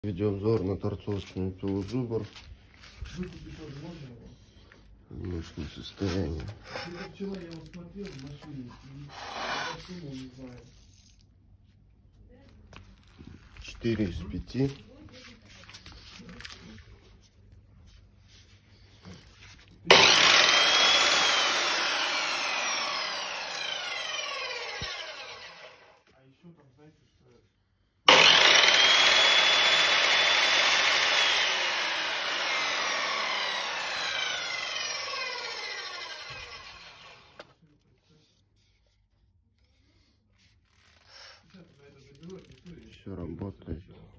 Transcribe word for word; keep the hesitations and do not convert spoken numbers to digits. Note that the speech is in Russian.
Видеообзор на торцовский металлозубр. Выкупить тоже можно его? В мощном состоянии. Это вчера я его смотрел в машине и по сумму не знаю. четыре из пяти. А еще там, знаете, что... Все работает.